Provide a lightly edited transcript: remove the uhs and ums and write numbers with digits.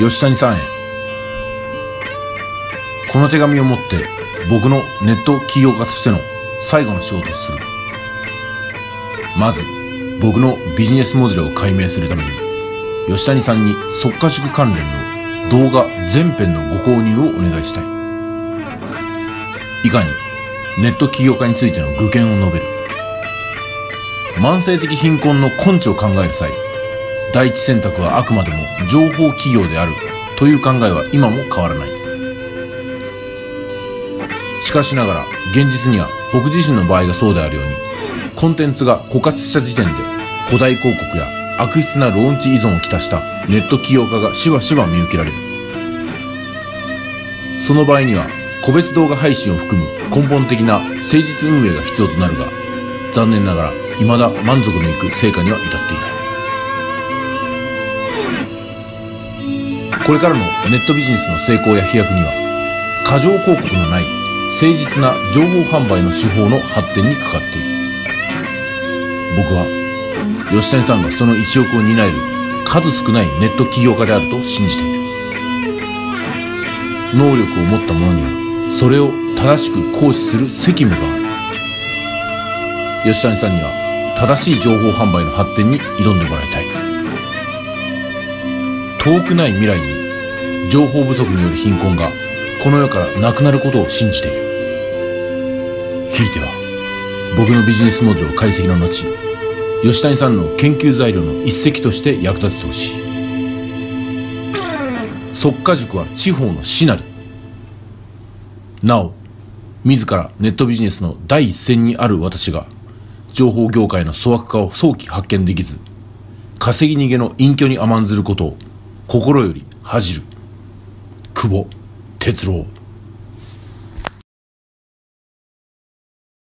吉谷さんへ。この手紙をもって僕のネット起業家としての最後の仕事をする。まず僕のビジネスモデルを解明するために吉谷さんに即可塾関連の動画全編のご購入をお願いしたい。以下にネット起業家についての愚見を述べる。慢性的貧困の根治を考える際、第一選択はあくまでも情報企業であるという考えは今も変わらない。しかしながら現実には僕自身の場合がそうであるように、コンテンツが枯渇した時点で古代広告や悪質なローンチ依存をきたしたネット起業家がしばしば見受けられる。その場合には個別動画配信を含む根本的な誠実運営が必要となるが、残念ながら未だ満足のいく成果には至っていない。これからのネットビジネスの成功や飛躍には、過剰広告のない誠実な情報販売の手法の発展にかかっている。僕は吉谷さんがその一翼を担える数少ないネット起業家であると信じている。能力を持った者にはそれを正しく行使する責務がある。吉谷さんには正しい情報販売の発展に挑んでもらいたい。遠くない未来に情報不足による貧困がこの世からなくなることを信じている。ひいては僕のビジネスモデルを解析の後、吉谷さんの研究材料の一石として役立ててほしい。即可塾は地方の師なり。なお自らネットビジネスの第一線にある私が情報業界の粗悪化を早期発見できず、稼ぎ逃げの隠居に甘んずることを心より恥じる。久保哲郎。